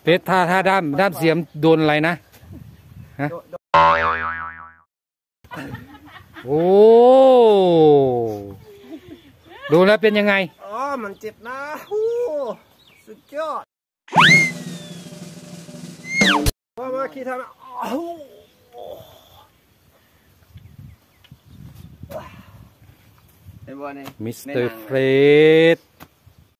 เพชรถ้าด้ามเสียมโดนอะไรนะฮะโอ้โดนแล้วเป็นยังไงอ๋อมันเจ็บนะโอ้สุดยอดมาขี่ทำมิสเตอร์เฟรด